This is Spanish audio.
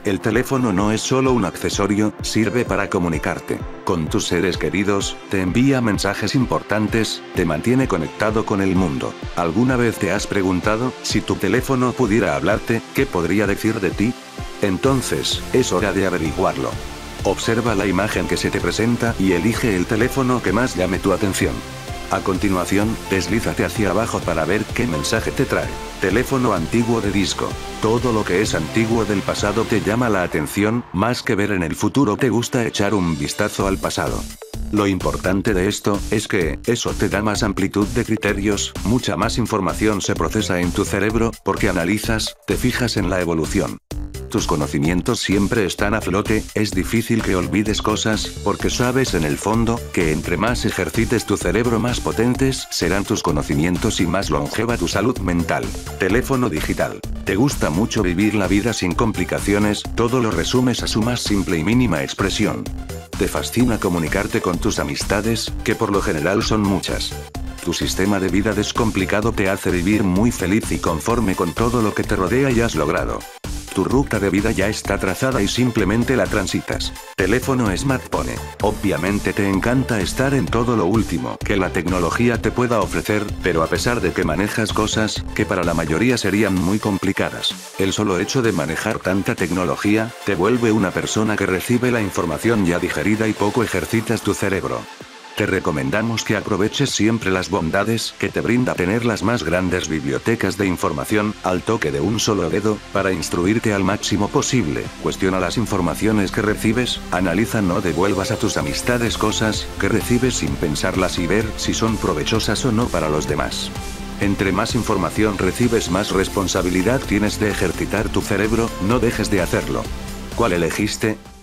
El teléfono no es solo un accesorio, sirve para comunicarte con tus seres queridos, te envía mensajes importantes, te mantiene conectado con el mundo. ¿Alguna vez te has preguntado, si tu teléfono pudiera hablarte, qué podría decir de ti? Entonces, es hora de averiguarlo. Observa la imagen que se te presenta y elige el teléfono que más llame tu atención. A continuación, deslízate hacia abajo para ver qué mensaje te trae. Teléfono antiguo de disco. Todo lo que es antiguo del pasado te llama la atención, más que ver en el futuro te gusta echar un vistazo al pasado. Lo importante de esto, es que, eso te da más amplitud de criterios, mucha más información se procesa en tu cerebro, porque analizas, te fijas en la evolución. Tus conocimientos siempre están a flote, es difícil que olvides cosas, porque sabes en el fondo, que entre más ejercites tu cerebro más potentes serán tus conocimientos y más longeva tu salud mental. Teléfono digital. ¿Te gusta mucho vivir la vida sin complicaciones? Todo lo resumes a su más simple y mínima expresión. ¿Te fascina comunicarte con tus amistades, que por lo general son muchas? Tu sistema de vida descomplicado te hace vivir muy feliz y conforme con todo lo que te rodea y has logrado. Tu ruta de vida ya está trazada y simplemente la transitas. Teléfono smartphone. Obviamente te encanta estar en todo lo último que la tecnología te pueda ofrecer, pero a pesar de que manejas cosas, que para la mayoría serían muy complicadas, el solo hecho de manejar tanta tecnología, te vuelve una persona que recibe la información ya digerida y poco ejercitas tu cerebro. Te recomendamos que aproveches siempre las bondades que te brinda tener las más grandes bibliotecas de información, al toque de un solo dedo, para instruirte al máximo posible. Cuestiona las informaciones que recibes, analiza, no devuelvas a tus amistades cosas que recibes sin pensarlas y ver si son provechosas o no para los demás. Entre más información recibes, más responsabilidad tienes de ejercitar tu cerebro, no dejes de hacerlo. ¿Cuál elegiste?